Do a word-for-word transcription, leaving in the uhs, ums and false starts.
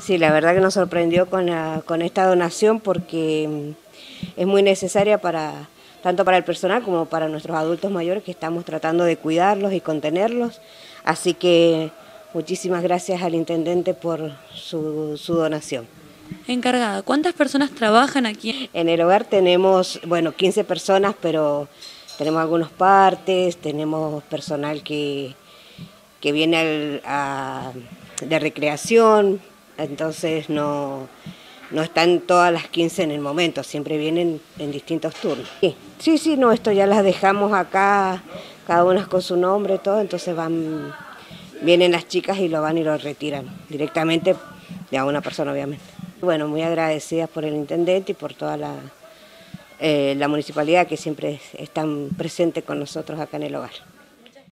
Sí, la verdad que nos sorprendió con, la, con esta donación porque es muy necesaria para tanto para el personal como para nuestros adultos mayores, que estamos tratando de cuidarlos y contenerlos. Así que muchísimas gracias al intendente por su, su donación. Encargada, ¿cuántas personas trabajan aquí? En el hogar tenemos, bueno, quince personas, pero tenemos algunos partes, tenemos personal que, que viene al, a, de recreación, entonces no, no están todas las quince en el momento, siempre vienen en distintos turnos. Sí, sí, sí, no, esto ya las dejamos acá, cada una con su nombre, todo, entonces van, vienen las chicas y lo van y lo retiran directamente de a una persona, obviamente. Bueno, muy agradecidas por el intendente y por toda la, eh, la municipalidad que siempre están presente con nosotros acá en el hogar.